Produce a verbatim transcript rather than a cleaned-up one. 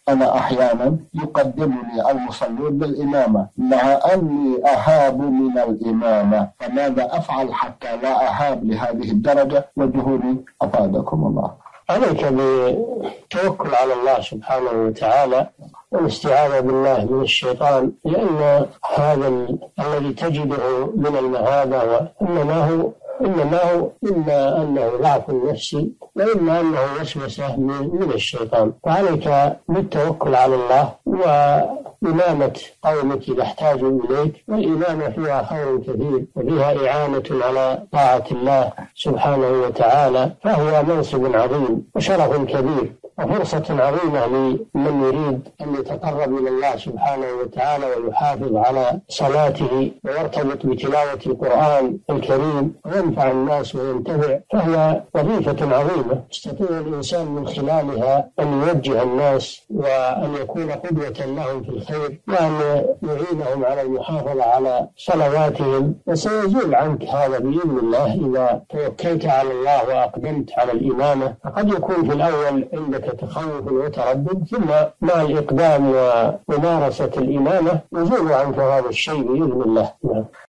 أنا أحيانا يقدمني المصلون بالإمامة مع أني أهاب من الإمامة، فماذا أفعل حتى لا أهاب لهذه الدرجة؟ وجهوني أفادكم الله. عليك بالتوكل على الله سبحانه وتعالى والاستعاذة بالله من الشيطان، لأن هذا الذي تجده من المهابة إنما هو إنما هو إما أنه ضعف نفسي وإما أنه وسوسة من الشيطان. فعليك بالتوكل على الله وإمامة قومك إذا احتاجوا إليك، والإمامة فيها خير كثير وفيها إعانة على طاعة الله سبحانه وتعالى، فهو منصب عظيم وشرف كبير وفرصة عظيمة لمن يريد أن يتقرب إلى الله سبحانه وتعالى ويحافظ على صلاته ويرتبط بتلاوة القرآن الكريم وينفع الناس وينتفع، فهي وظيفة عظيمة يستطيع الإنسان من خلالها أن يوجه الناس وأن يكون قدوة لهم في الخير وأن يعينهم على المحافظة على صلواتهم. وسيزول عنك هذا بإذن الله إذا توكلت على الله وأقدمت على الإمامة. فقد يكون في الأول عندك تخوف وتردد، ثم مع الإقدام وممارسة الإمامة يزول عنك هذا الشيء بإذن الله.